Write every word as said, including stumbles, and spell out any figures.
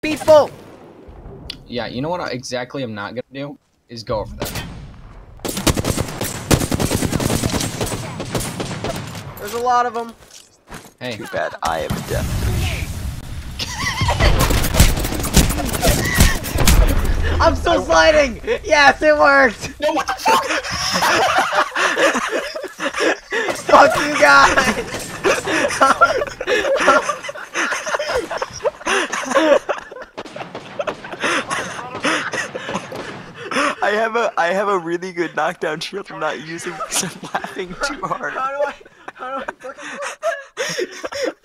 people! Yeah, you know what exactly I'm not gonna do? Is go over there. There's a lot of them. Hey. Too bad I am a death. I'm still sliding! Yes, it worked! No, what the fuck? Fuck you guys! I have a I have a really good knockdown shield I'm not using because I'm laughing too hard. How do I how do I fucking